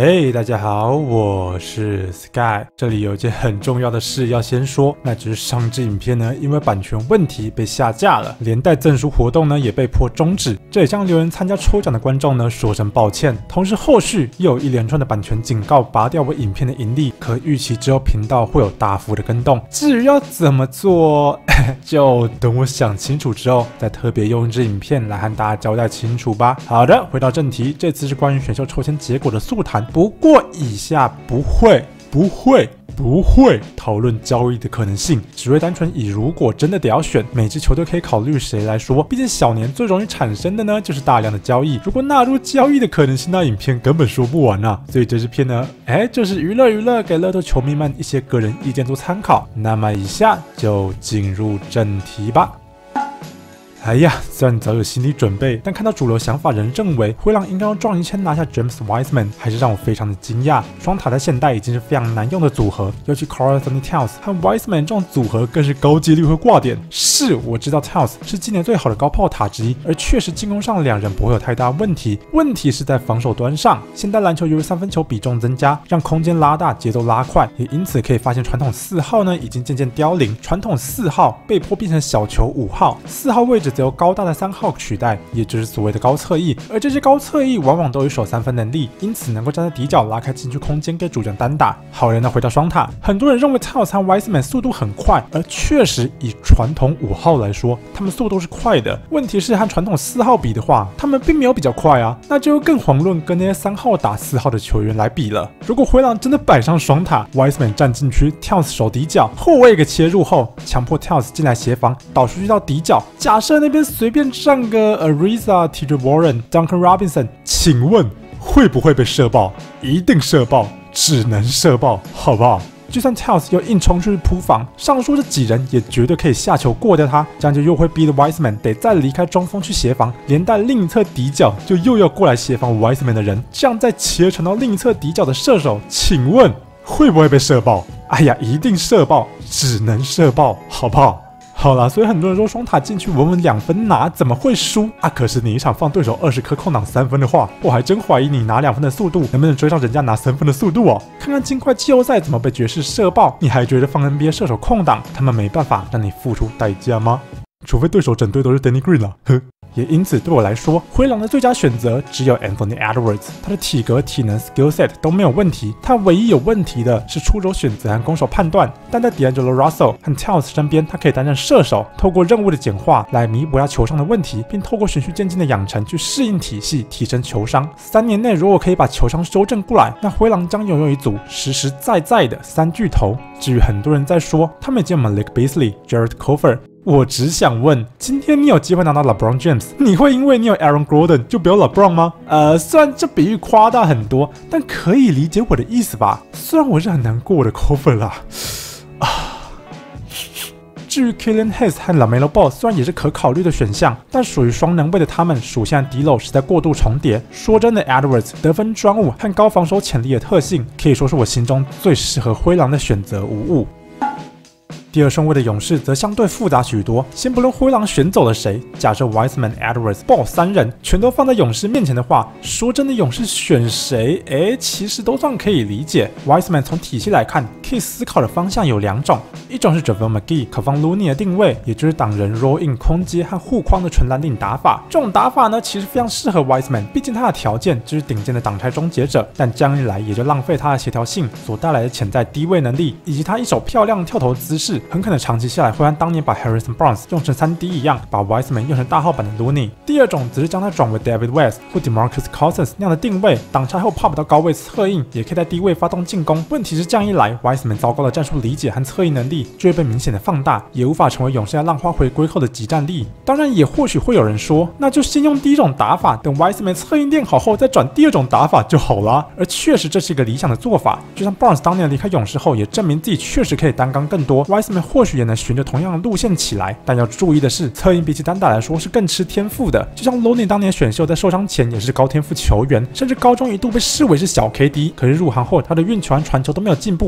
嘿，大家好，我是 Sky。这里有一件很重要的事要先说，那就是上支影片呢，因为版权问题被下架了，连带赠书活动呢也被迫终止。这也向留言参加抽奖的观众呢说声抱歉。同时，后续又有一连串的版权警告，拔掉我影片的盈利，可预期之后频道会有大幅的更动。至于要怎么做，就等我想清楚之后，再特别用一支影片来和大家交代清楚吧。好的，回到正题，这次是关于选秀抽签结果的速谈。不过以下不会讨论交易的可能性，只会单纯以如果真的得要选每支球队可以考虑谁来说。毕竟小年最容易产生的呢就是大量的交易，如果纳入交易的可能性，那影片根本说不完啊。所以这支片呢，就是娱乐，给乐透球迷们一些个人意见做参考。那么以下就进入正题吧。哎呀，虽然早有心理准备，但看到主流想法仍认为灰狼应该用撞一签拿下 James Wiseman， 还是让我非常的惊讶。双塔在现代已经是非常难用的组合，尤其 Karl-Anthony Towns 和 Wiseman 这种组合更是高几率会挂点。是我知道 Towns 是今年最好的高炮塔之一，而确实进攻上两人不会有太大问题，问题是在防守端上。现代篮球由于三分球比重增加，让空间拉大，节奏拉快，也因此可以发现传统4号呢已经渐渐凋零，传统4号被迫变成小球5号，4号位置则由高大的3号取代，也就是所谓的高侧翼。而这些高侧翼往往都有守3分能力，因此能够站在底角拉开禁区空间给主将单打。好人呢，回到双塔，很多人认为 Towns 和 Wiseman 速度很快，而确实以传统5号来说，他们速度是快的。问题是和传统4号比的话，他们并没有比较快啊，那就更遑论跟那些3号打4号的球员来比了。如果灰狼真的摆上双塔 ，Wiseman 站禁区 ，Towns 守底角，后卫给切入后，强迫 Towns 进来协防，导出去到底角，假设那边随便站个 Ariza、TJ Warren、Duncan Robinson， 请问会不会被射爆？一定射爆，只能射爆，好不好？就算 Towns 又硬冲出去扑防，上述这几人也绝对可以下球过掉他，这样就又会逼得 Wiseman 得再离开中锋去协防，连带另一侧底角就又要过来协防 Wiseman 的人，这样再切传到另一侧底角的射手，请问会不会被射爆？哎呀，一定射爆，只能射爆，好不好？好啦，所以很多人说双塔进去稳稳2分拿怎么会输啊？可是你一场放对手20颗空档3分的话，我还真怀疑你拿2分的速度能不能追上人家拿3分的速度哦。看看金块季后赛怎么被爵士射爆，你还觉得放 NBA 射手空档他们没办法让你付出代价吗？除非对手整队都是 Danny Green 啦，呵。也因此，对我来说，灰狼的最佳选择只有 Anthony Edwards。他的体格、体能、skill set 都没有问题，他唯一有问题的是出手选择和攻守判断。但在 D'Angelo Russell 和 Towns 身边，他可以担任射手，透过任务的简化来弥补他球上的问题，并透过循序渐进的养成去适应体系，提升球商。3年内如果可以把球商修正过来，那灰狼将拥有一组实实在在的3巨头。至于很多人在说他们已经有 Malik Beasley、Jared Cofer。我只想问，今天你有机会拿到 LeBron James， 你会因为你有 Aaron Gordon 就不要 LeBron 吗？虽然这比喻夸大很多，但可以理解我的意思吧？虽然我是很难过我的 Cover 啦。至于 Killian Hayes 和 LaMelo Ball 虽然也是可考虑的选项，但属于双能位的他们属性和 D-Lo 实在过度重叠。说真的 ，Edwards 得分专武和高防守潜力的特性，可以说是我心中最适合灰狼的选择无误。第2顺位的勇士则相对复杂许多。先不论灰狼选走了谁，假设 Wiseman、Edwards、Ball 3人全都放在勇士面前的话，说真的，勇士选谁，其实都算可以理解。Wiseman 从体系来看，可以思考的方向有2种，一种是 JaVale McGee 可放 Looney 的定位，也就是挡人 roll in 空接和护框的纯蓝领打法。这种打法呢，其实非常适合 Wiseman， 毕竟他的条件就是顶尖的挡拆终结者，但这样一来也就浪费他的协调性所带来的潜在低位能力，以及他一手漂亮跳投姿势。很可能长期下来会和当年把 Harrison Barnes 用成3D 一样，把 Wiseman 用成大号版的 Looney。第2种则是将他转为 David West 或 DeMarcus Cousins 那样的定位，挡拆后怕不到高位策应，也可以在低位发动进攻。问题是这样一来 ，Wiseman 糟糕的战术理解和策应能力就会被明显的放大，也无法成为勇士在浪花回归后的即战力。当然，也或许会有人说，那就先用第1种打法，等 Wiseman 策应练好后再转第2种打法就好啦。而确实这是一个理想的做法，就像 Barnes 当年离开勇士后，也证明自己确实可以单刚更多。Wiseman 或许也能循着同样的路线起来，但要注意的是，策应比起单打来说是更吃天赋的。就像 Looney 当年选秀在受伤前也是高天赋球员，甚至高中一度被视为是小 KD， 可是入行后他的运球和传球都没有进步，最终才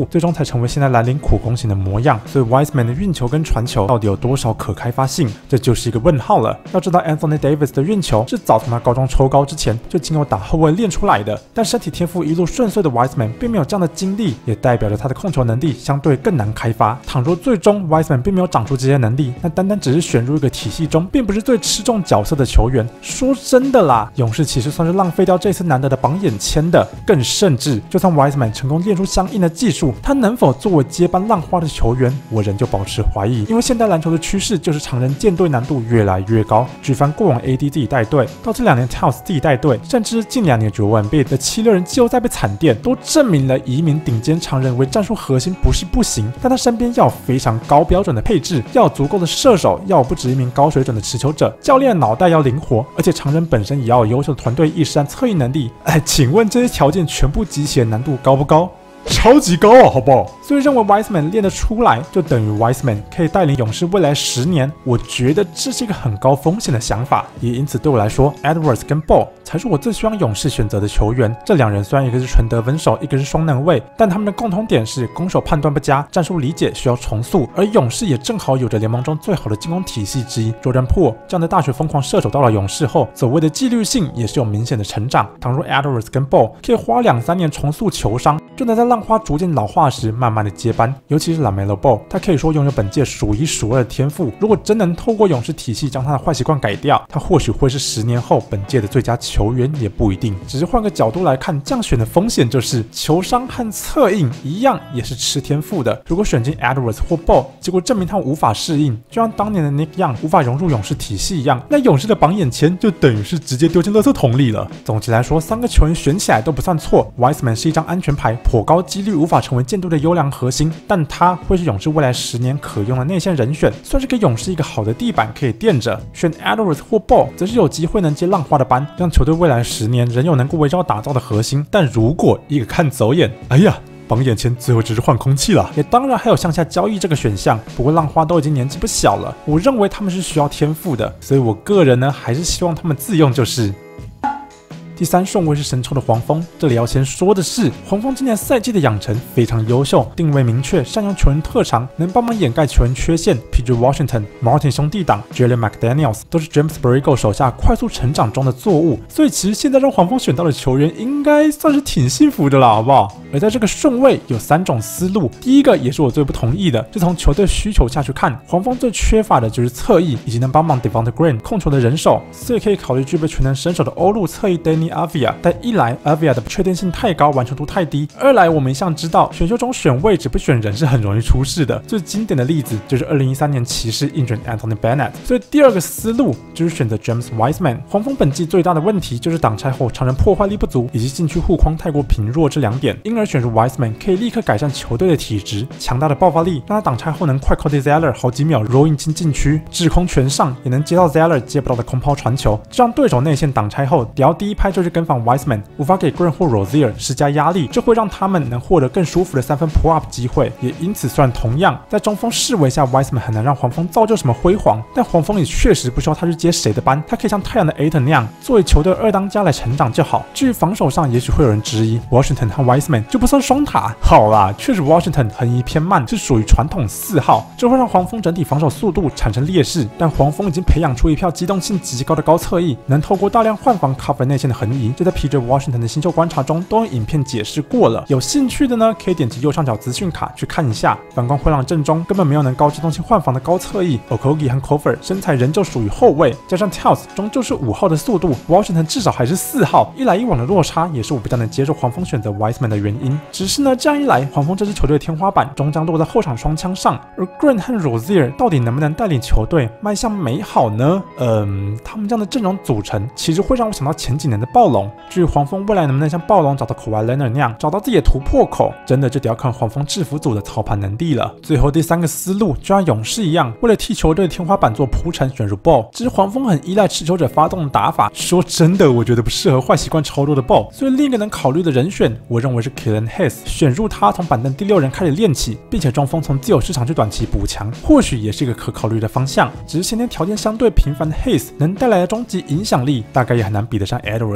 才成为现在蓝领苦工型的模样。所以 Wiseman 的运球跟传球到底有多少可开发性，这就是一个问号了。要知道 Anthony Davis 的运球是早从他高中抽高之前就经由打后卫练出来的，但身体天赋一路顺遂的 Wiseman 并没有这样的经历，也代表着他的控球能力相对更难开发。倘若最终 Wiseman 并没有长出这些能力，那单单只是选入一个体系中并不是最吃重角色的球员，说真的啦，勇士其实算是浪费掉这次难得的榜眼签的。更甚至，就算 Wiseman 成功练出相应的技术，他能否作为接班浪花的球员，我仍旧保持怀疑。因为现代篮球的趋势就是常人建队难度越来越高，举凡过往 AD 自己带队，到这2年 Towns 自己带队，甚至近2年Joel Embiid的76人季后赛被惨电，都证明了移民顶尖常人为战术核心不是不行，但他身边要有非常高标准的配置，要有足够的射手，要有不止一名高水准的持球者，教练脑袋要灵活，而且常人本身也要有优秀的团队意识和策应能力。请问这些条件全部集齐的难度高不高？超级高啊，好不好？所以认为 Wiseman 练得出来，就等于 Wiseman 可以带领勇士未来10年。我觉得这是一个很高风险的想法，也因此对我来说 ，Edwards 跟 Ball 才是我最希望勇士选择的球员。这2人虽然一个是纯得分手，一个是双能卫，但他们的共同点是攻守判断不佳，战术理解需要重塑。而勇士也正好有着联盟中最好的进攻体系之一 ，Jordan Poole 这样的大学疯狂射手到了勇士后，所谓的纪律性也是有明显的成长。倘若 Edwards 跟 Ball 可以花2-3年重塑球商，就能在浪花逐渐老化时慢慢的接班。尤其是 LaMelo Ball， 他可以说拥有本届数1数2的天赋。如果真能透过勇士体系将他的坏习惯改掉，他或许会是10年后本届的最佳球员，也不一定。只是换个角度来看，这样选的风险就是球商和策应一样也是吃天赋的。如果选进 Edwards 或 Ball， 结果证明他们无法适应，就像当年的 Nick Young 无法融入勇士体系一样，那勇士的榜眼签就等于是直接丢进垃圾桶里了。总结来说，3个球员选起来都不算错。Wiseman 是一张安全牌，颇高几率无法成为舰队的优良核心，但他会是勇士未来10年可用的内线人选，算是给勇士一个好的地板可以垫着。选 Edwards 或 Ball 则是有机会能接浪花的班，让球队未来10年仍有能够围绕打造的核心。但如果一个看走眼，哎呀，榜眼签最后只是换空气了。也当然还有向下交易这个选项，不过浪花都已经年纪不小了，我认为他们是需要天赋的，所以我个人呢还是希望他们自用就是。第3顺位是神抽的黄蜂，这里要先说的是，黄蜂今年赛季的养成非常优秀，定位明确，善用球员特长，能帮忙掩盖球员缺陷。PJ Washington、Martin 兄弟党、Jalen McDaniels 都是 James Borrego 手下快速成长中的作物，所以其实现在让黄蜂选到的球员，应该算是挺幸福的啦，好不好？而在这个顺位有3种思路，第一个也是我最不同意的，就从球队需求下去看，黄蜂最缺乏的就是侧翼以及能帮忙 Devonte Graham 控球的人手，所以可以考虑具备全能身手的欧陆侧翼 Danny Avdija，但一来 Avdija 的不确定性太高，完成度太低；二来我们一向知道选秀中选位置不选人是很容易出事的。最经典的例子就是2013年骑士应选 Anthony Bennett。所以第2个思路就是选择 James Wiseman。黄蜂本季最大的问题就是挡拆后常人破坏力不足，以及禁区护框太过贫弱这2点，因而选入 Wiseman 可以立刻改善球队的体质，强大的爆发力让他挡拆后能快 call Zeller 好几秒 rolling 进禁区，制空全上，也能接到 Zeller 接不到的空抛传球，这让对手内线挡拆后，只要第一拍就去跟防 Wiseman， 无法给 Green 或 Rozier 施加压力，这会让他们能获得更舒服的3分 pull up 机会。也因此，虽然同样在中锋视为下 Wiseman 很难让黄蜂造就什么辉煌，但黄蜂也确实不需要他去接谁的班，他可以像太阳的 Ayton 那样作为球队2当家来成长就好。至于防守上，也许会有人质疑 Washington 和 Wiseman 就不算双塔。好啦，确实 Washington 横移偏慢，是属于传统4号，这会让黄蜂整体防守速度产生劣势。但黄蜂已经培养出一票机动性极高的高侧翼，能透过大量换防 cover 内线的横移，这在 PJ Washington 的新秀观察中都用影片解释过了。有兴趣的呢，可以点击右上角资讯卡去看一下。反观灰狼阵中根本没有能高机动性换防的高侧翼 ，Okogie 和 Cover 身材仍旧属于后卫，加上 Towns 终究是5号的速度 ，Washington 至少还是4号，一来一往的落差也是我比较能接受黄蜂选择 Wiseman 的原因。只是呢，这样一来，黄蜂这支球队的天花板终将落在后场双枪上，而 Green 和 Rozier 到底能不能带领球队迈向美好呢？他们这样的阵容组成，其实会让我想到前几年的暴龙。至于黄蜂未来能不能像暴龙找到 Kawhi Leonard 那样找到自己的突破口，真的就得要看黄蜂制服组的操盘能力了。最后第3个思路就像勇士一样，为了替球队的天花板做铺陈，选入 Ball。只是黄蜂很依赖持球者发动的打法，说真的，我觉得不适合坏习惯超多的 Ball。所以另一个能考虑的人选，我认为是 Killian Hayes， 选入他从板凳第6人开始练起，并且中锋从自由市场去短期补强，或许也是一个可考虑的方向。只是先天条件相对平凡的 Hayes 能带来的终极影响力，大概也很难比得上 Edwards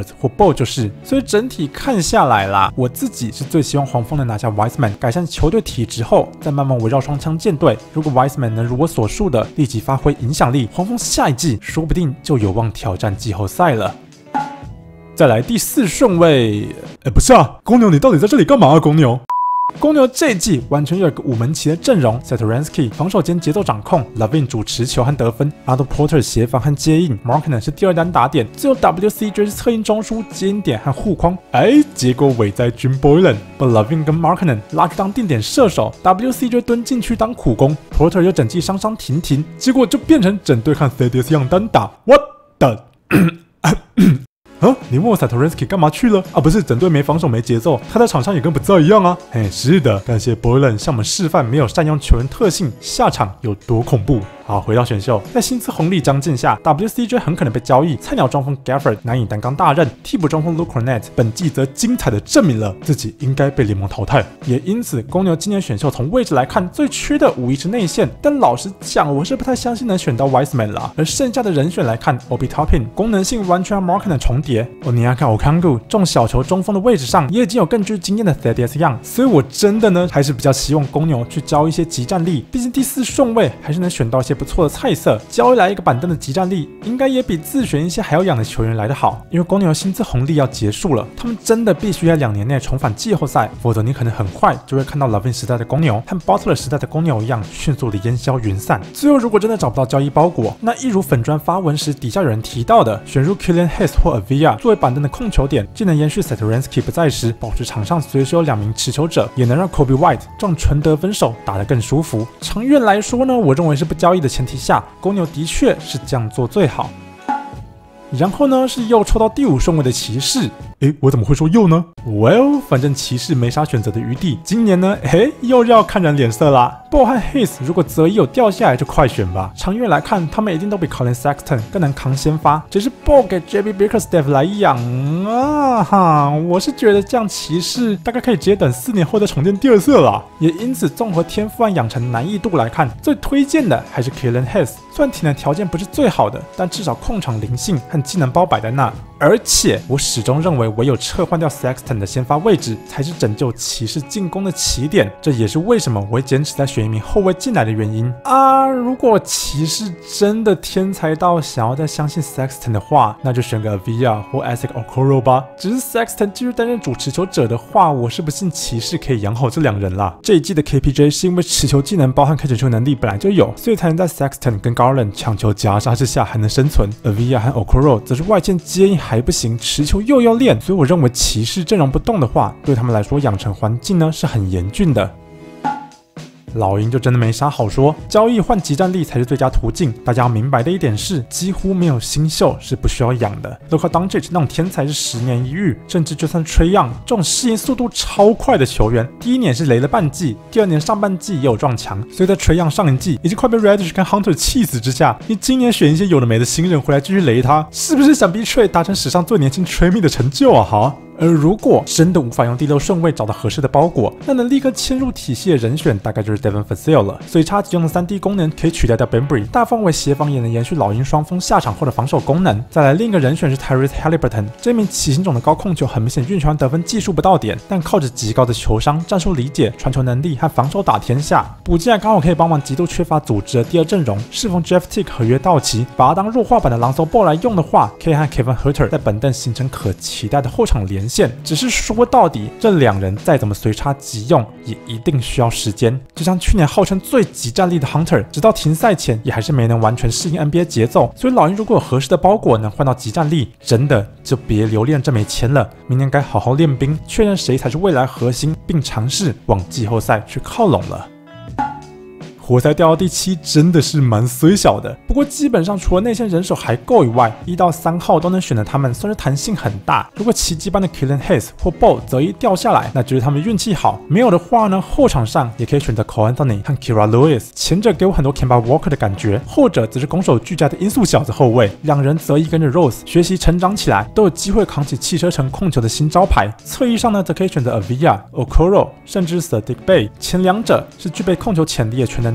或 Ball 就是。所以整体看下来啦，我自己是最希望黄蜂能拿下 Wiseman， 改善球队体质后，再慢慢围绕双枪舰队。如果 Wiseman 能如我所述的立即发挥影响力，黄蜂下一季说不定就有望挑战季后赛了。再来第4顺位，不是啊，公牛你到底在这里干嘛啊，公牛？公牛这一季完全有一个5门旗的阵容 ，Satoransky 防守兼节奏掌控 ，Lavin 主持球和得分 ，Otto Porter 协防和接应 ，Markkanen 是第2单打点，最后 WCJ 是策应中枢、接应点和护框。结果尾在军 Boylen， 把 Lavin 跟 Markkanen 拉去当定点射手 ，WCJ 蹲进去当苦工 ，Porter 又整季伤停停，结果就变成整队和 Thaddeus Young 单打 ，What the？ 你问我 Satoransky 干嘛去了啊？不是整队没防守没节奏，他在场上也跟不在一样啊。是的，感谢 Boylen 向我们示范没有善用球员特性，下场有多恐怖。好，回到选秀，在薪资红利将近下 ，WCJ 很可能被交易，菜鸟中锋 Gafford 难以担纲大任，替补中锋 Luke Kornet 本季则精彩的证明了自己应该被联盟淘汰。也因此，公牛今年选秀从位置来看最缺的无疑是内线，但老实讲，我是不太相信能选到 Wiseman 啦。而剩下的人选来看 ，Obi Toppin 功能性完全和 Markkanen 重叠，你要看 Okongwu 这种小球中锋的位置上也已经有更具经验的 Thaddeus Young， 所以我真的呢还是比较希望公牛去交一些即战力，毕竟第4顺位还是能选到一些不错的菜色，交易来一个板凳的即战力，应该也比自选一些还要养的球员来得好。因为公牛薪资红利要结束了，他们真的必须在2年内重返季后赛，否则你可能很快就会看到 Lavin 时代的公牛和 Butler 时代的公牛一样，迅速的烟消云散。最后如果真的找不到交易包裹，那一如粉专发文时底下有人提到的，选入 Killian Hayes 或 Avila 作为板凳的控球点，既能延续 Satoransky 不在时，保持场上随时有2名持球者，也能让 Kobe White 这种纯得分手打得更舒服。长远来说呢，我认为是不交易的前提下，公牛的确是这样做最好。然后呢，是又抽到第5顺位的骑士。我怎么会说又呢 ？Well， 反正骑士没啥选择的余地。今年呢，又要看人脸色啦。Ball 和 Hayes 如果择一有掉下来就快选吧。长远来看，他们一定都比 Collin Sexton 更能扛先发。只是 Ball 给 JB Bickerstaff 来养啊哈，我是觉得这样骑士大概可以直接等4年后再重建第2色啦。也因此，综合天赋和养成难易度来看，最推荐的还是 Killian Hayes。虽然体能条件不是最好的，但至少控场灵性和技能包摆在那。而且我始终认为，唯有撤换掉 Sexton 的先发位置，才是拯救骑士进攻的起点。这也是为什么我会坚持再选一名后卫进来的原因啊！如果骑士真的天才到想要再相信 Sexton 的话，那就选个 Avila 或 Isaac Okoro 吧。只是 Sexton 继续担任主持球者的话，我是不信骑士可以养好这2人啦。这一季的 KPJ 是因为持球技能包含开始球能力本来就有，所以才能在 Sexton 跟 Garland 抢球夹杀之下还能生存。Avila 和 Okoro 则是外线接应还不行，持球又要练，所以我认为骑士阵容不动的话，对他们来说养成环境呢是很严峻的。老鹰就真的没啥好说，交易换即战力才是最佳途径。大家要明白的一点是，几乎没有新秀是不需要养的。Luka Doncic 那种天才是10年一遇，甚至就算Trae Young这种适应速度超快的球员，第1年是雷了半季，第2年上半季也有撞墙。所以在Trae Young上一季已经快被 Reddish 跟 Hunter 气死之下，你今年选一些有的没的新人回来继续雷他，是不是想逼Trae达成史上最年轻 Trae Me 的成就啊？哈。而如果真的无法用第6顺位找到合适的包裹，那能立刻嵌入体系的人选大概就是 Devin Vassell 了。所以差几用的3D 功能可以取代掉 Bembry， 大范围协防也能延续老鹰双锋下场后的防守功能。再来另一个人选是 Tyrese Haliburton， 这名骑行种的高控球很明显运球得分技术不到点，但靠着极高的球商、战术理解、传球能力和防守打天下，补进来刚好可以帮忙极度缺乏组织的第2阵容。适逢 Jeff Teague 合约到期，把他当弱化版的Lonzo Ball 来用的话，可以和 Kevin Huerter 在本凳形成可期待的后场连线。只是说到底，这2人再怎么随插即用，也一定需要时间。就像去年号称最极战力的 Hunter， 直到停赛前也还是没能完全适应 NBA 节奏。所以老鹰如果有合适的包裹能换到极战力，真的就别留恋这枚签了。明年该好好练兵，确认谁才是未来核心，并尝试往季后赛去靠拢了。活塞掉到第7真的是蛮衰小的，不过基本上除了内线人手还够以外，1到3号都能选的他们算是弹性很大。如果奇迹般的 Killian Hayes 或 Ball 择一掉下来，那就是他们运气好；没有的话呢，后场上也可以选择 Cole Anthony 和 Kira Lewis， 前者给我很多 Kemba Walker 的感觉，后者则是攻守俱佳的音速小子后卫。2人择一跟着 Rose 学习成长起来，都有机会扛起汽车城控球的新招牌。侧翼上呢，则可以选择 Avila、Okoro 甚至 Saddiq Bey， 前2者是具备控球潜力的全能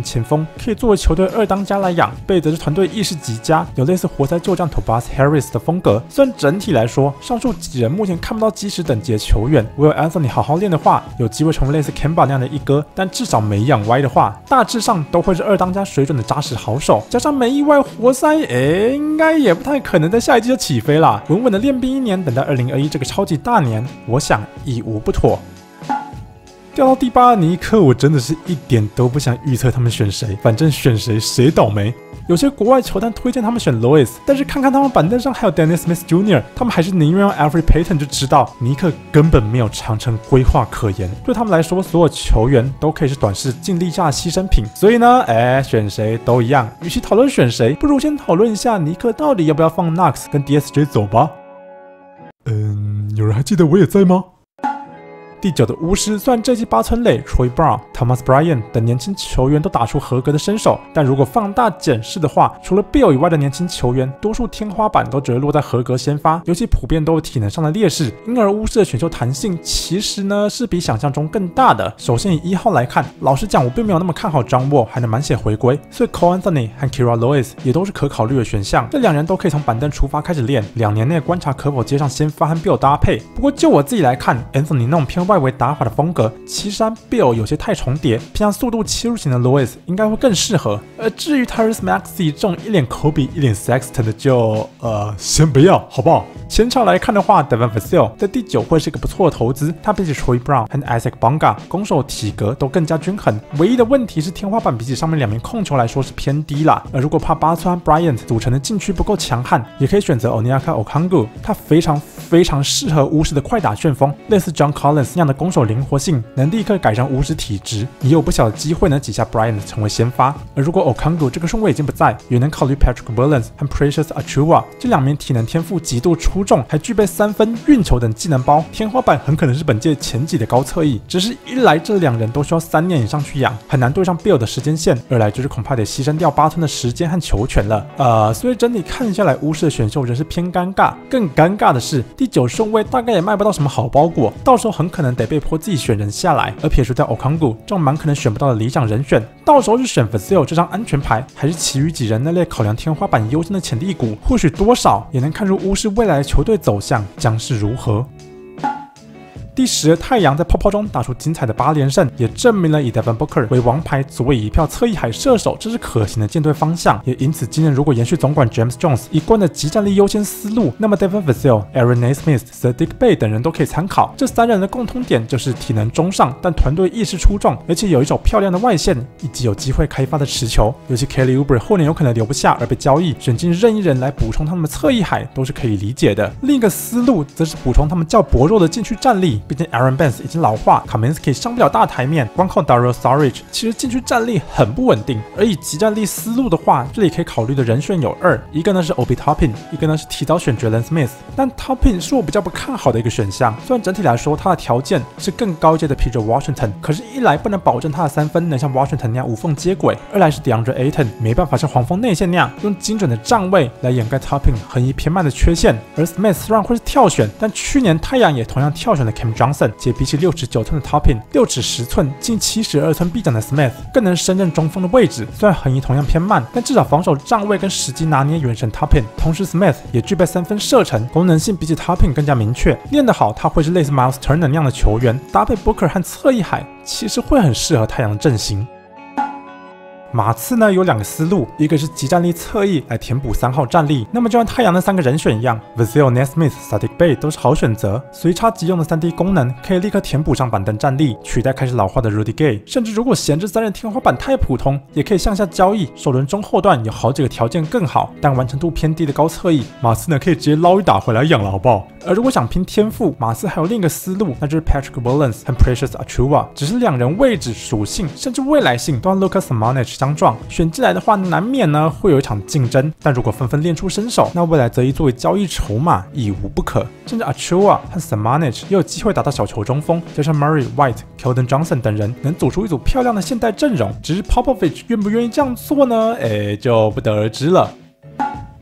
前锋，可以作为球队二当家来养。贝则是团队意识极佳，有类似活塞旧将 Tobias Harris 的风格。虽然整体来说，上述几人目前看不到基石等级的球员。Will Anthony 好好练的话，有机会成为类似 Kemba 那样的一哥，但至少没养歪的话，大致上都会是二当家水准的扎实好手。加上没意外，活塞应该也不太可能在下一季就起飞啦。稳稳的练兵1年，等待2021这个超级大年，我想已无不妥。掉到第8的尼克，我真的是一点都不想预测他们选谁，反正选谁谁倒霉。有些国外球探推荐他们选 Lois， 但是看看他们板凳上还有 Dennis Smith Jr.， 他们还是宁愿用 Alfred Payton 就知道尼克根本没有长程规划可言。对他们来说，所有球员都可以是短视尽力下的牺牲品。所以呢，选谁都一样。与其讨论选谁，不如先讨论一下尼克到底要不要放 Knox 跟 DSJ 走吧。有人还记得我也在吗？第9的巫师，虽然这季八村垒、Troy Brown、Thomas Bryant 等年轻球员都打出合格的身手，但如果放大检视的话，除了 Bill 以外的年轻球员，多数天花板都只会落在合格先发，尤其普遍都有体能上的劣势，因而巫师的选秀弹性其实呢是比想象中更大的。首先以1号来看，老实讲我并没有那么看好 John Wall 还能满血回归，所以 Cole Anthony 和 Kira Lewis 也都是可考虑的选项。这2人都可以从板凳出发开始练，2年内观察可否接上先发和 Bill 搭配。不过就我自己来看 ，Anthony 那种偏外围打法的风格，其实和 Bill 有些太重叠，偏向速度切入型的 Lewis 应该会更适合。而至于 Tyrese Maxey 这种一脸 Kobe 一脸 Sexton 的就先不要，好不好？前场来看的话 ，Devin Vassell 在第9会是一个不错的投资，他比起 Troy Brown 和 Isaac Bonga 攻守体格都更加均衡。唯一的问题是天花板比起上面2名控球来说是偏低啦。而如果怕巴川 Bryant 组成的禁区不够强悍，也可以选择 Onyeka Okongwu， 他非常适合巫师的快打旋风，类似 John Collins 那样的攻守灵活性，能立刻改善巫师体质，也有不小的机会能挤下 Bryant 成为先发。而如果 Okongwu 这个顺位已经不在，也能考虑 Patrick Williams 和 Precious Achiuwa 这2名体能天赋极度出众，还具备3分、运球等技能包，天花板很可能是本届前几的高侧翼。只是一来这2人都需要3年以上去养，很难对上 Bill 的时间线；二来就是恐怕得牺牲掉巴顿的时间和球权了。所以整体看下来，巫师的选秀仍是偏尴尬。更尴尬的是，第9顺位大概也卖不到什么好包裹，到时候很可能得被迫自己选人下来。而撇除掉 Okongwu 这种蛮可能选不到的理想人选，到时候是选 Vassell 这张安全牌，还是其余几人那类考量天花板优先的潜力股，或许多少也能看出巫师未来的球队走向将是如何。第10的太阳在泡泡中打出精彩的8连胜，也证明了以 Devin Booker 为王牌，左右一票侧翼海射手，这是可行的舰队方向。也因此，今年如果延续总管 James Jones 一贯的即战力优先思路，那么 Devin Vassell、Aaron Nesmith、Saddiq Bey 等人都可以参考。这3人的共通点就是体能中上，但团队意识出众，而且有一手漂亮的外线，以及有机会开发的持球。尤其 Kelly Oubre 后年有可能留不下而被交易，选进任意人来补充他们的侧翼海，都是可以理解的。另一个思路则是补充他们较薄弱的禁区战力。毕竟 Aaron Baines 已经老化 ，Kaminsky 上不了大台面，光靠 Dario Saric 其实禁区战力很不稳定。而以即战力思路的话，这里可以考虑的人选有2，一个呢是 Obi Toppin， 一个呢是提早选 Jalen Smith。但 Toppin 是我比较不看好的一个选项，虽然整体来说他的条件是更高阶的 PJ Washington， 可是一来不能保证他的3分能像 Washington 那样无缝接轨，二来是 DeAndre Ayton 没办法像黄蜂内线那样用精准的站位来掩盖 Toppin 横移偏慢的缺陷。而 Smith 虽然会是跳选，但去年太阳也同样跳选了 Cam Johnson， 且比起69寸的 Toppin、6尺10寸、近72寸臂展的 Smith 更能胜任中锋的位置。虽然横移同样偏慢，但至少防守站位跟时机拿捏远胜 Toppin。同时 Smith 也具备3分射程，功能性比起 Toppin 更加明确。练得好，他会是类似 Miles Turner 那样的球员，搭配 Booker 和侧翼海，其实会很适合太阳的阵型。马刺呢有2个思路，一个是即战力侧翼来填补3号战力，那么就像太阳的3个人选一样 ，Vassell、Nesmith、Saddiq Bey 都是好选择，随插即用的3D 功能可以立刻填补上板凳战力，取代开始老化的 Rudy Gay。甚至如果嫌这3人天花板太普通，也可以向下交易，首轮中后段有好几个条件更好，但完成度偏低的高侧翼，马刺呢可以直接捞一打回来养了，好不好？而如果想拼天赋，马刺还有另一个思路，那就是 Patrick Williams 和 Precious Achiuwa， 只是2人位置、属性甚至未来性都和 Luka Samanic 相撞，选进来的话难免呢会有一场竞争，但如果纷纷练出身手，那未来则以作为交易筹码亦无不可。甚至 Achiuwa 和 Samanic 也有机会打到小球中锋，加上 Murray、White、Keldon Johnson 等人，能组出一组漂亮的现代阵容。只是 Popovich 愿不愿意这样做呢？就不得而知了。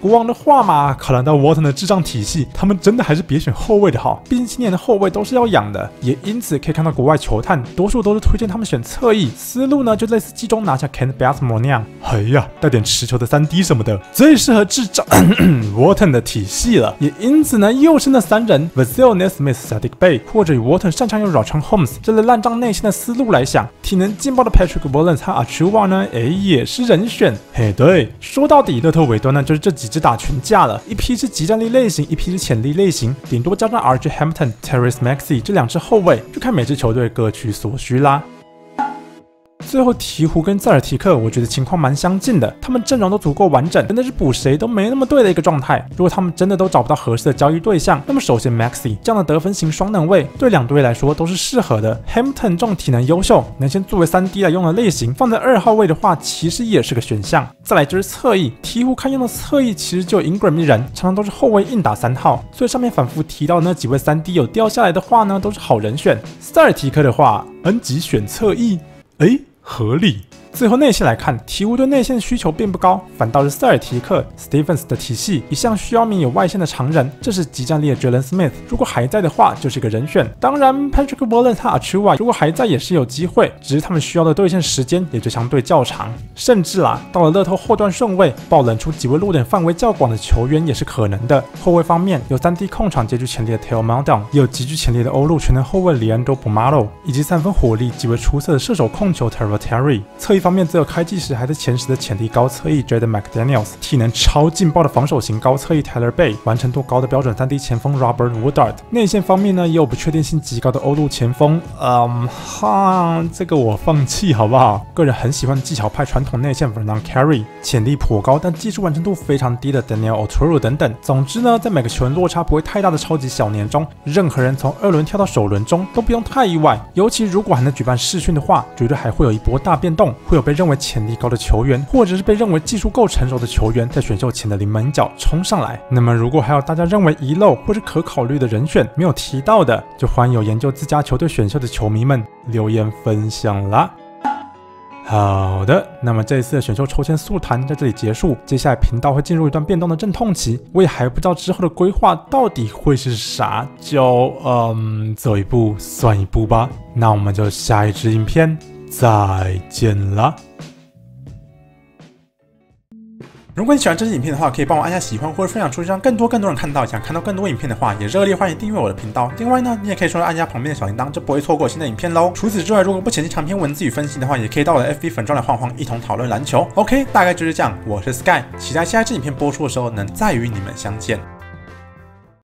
国王的话嘛，考量到 Walton 的智障体系，他们真的还是别选后卫的好，毕竟今年的后卫都是要养的。也因此可以看到国外球探多数都是推荐他们选侧翼，思路呢就类似季中拿下 Kent Bazemore 那样，哎呀，带点持球的3D 什么的，最适合智障Walton 的体系了。也因此呢，又是那3人 Vassell Nesmith、Saddiq Bey， 或者以 Walton 擅长用 Richaun Holmes 这类烂账内线的思路来想，体能劲爆的 Patrick Williams 和 Achiuwa 呢，也是人选。嘿，对，说到底，乐透尾端呢就是这几支打群架了，一批是极战力类型，一批是潜力类型，顶多加上 RJ Hampton、Tyrese Maxey 这2支后卫，就看每支球队各取所需啦。最后鹈鹕跟塞尔提克，我觉得情况蛮相近的，他们阵容都足够完整，真的是补谁都没那么对的一个状态。如果他们真的都找不到合适的交易对象，那么首先 Maxey 这样的得分型双能卫对2队来说都是适合的。Hampton 这种体能优秀，能先作为3D 来用的类型，放在2号位的话，其实也是个选项。再来就是侧翼，鹈鹕看用的侧翼其实就有 Ingram 一人，常常都是后卫硬打3号，所以上面反复提到的那几位3D 有掉下来的话呢，都是好人选。塞尔提克的话，恩吉选侧翼，合理。最后内线来看，鹈鹕对内线需求并不高，反倒是塞尔提克 Stevens 的体系一向需要名有外线的常人，这是极战力的 Jalen Smith， 如果还在的话，就是一个人选。当然 Patrick Williams 和 Achiuwa 如果还在也是有机会，只是他们需要的对线时间也就相对较长。甚至到了乐透后段顺位，爆冷出几位落点范围较广的球员也是可能的。后卫方面有3D 控场极具潜力的 Theo Maledon， 也有极具潜力的欧陆全能后卫 Leandro Bolmaro， 以及3分火力极为出色的射手控球 Tyrell Terry。侧翼方面则有开季时还在前10的潜力高侧翼 Jaden McDaniels， 体能超劲爆的防守型高侧翼 Tyler Bey， 完成度高的标准3D 前锋 Robert Woodard。内线方面呢，也有不确定性极高的欧陆前锋，这个我放弃好不好？个人很喜欢技巧派传统内线 Vernon Carey， 潜力颇高但技术完成度非常低的 Daniel Oturu 等等。总之呢，在每个球员落差不会太大的超级小年中，任何人从2轮跳到首轮中都不用太意外。尤其如果还能举办试训的话，绝对还会有一波大变动，会有被认为潜力高的球员，或者是被认为技术够成熟的球员，在选秀前的临门一脚冲上来。那么如果还有大家认为遗漏或是可考虑的人选没有提到的，就欢迎有研究自家球队选秀的球迷们留言分享啦。好的，那么这一次的选秀抽签速谈在这里结束，接下来频道会进入一段变动的阵痛期，我也还不知道之后的规划到底会是啥，就走一步算一步吧。那我们就下一支影片再见啦。如果你喜欢这支影片的话，可以帮我按下喜欢或者分享出去，让更多人看到。想看到更多影片的话，也热烈欢迎订阅我的频道。另外呢，你也可以按下旁边的小铃铛，就不会错过新的影片喽。除此之外，如果不嫌弃长篇文字与分析的话，也可以到我的 FB 粉专来晃，一同讨论篮球。OK， 大概就是这样。我是 Sky， 期待下一支影片播出的时候能再与你们相见。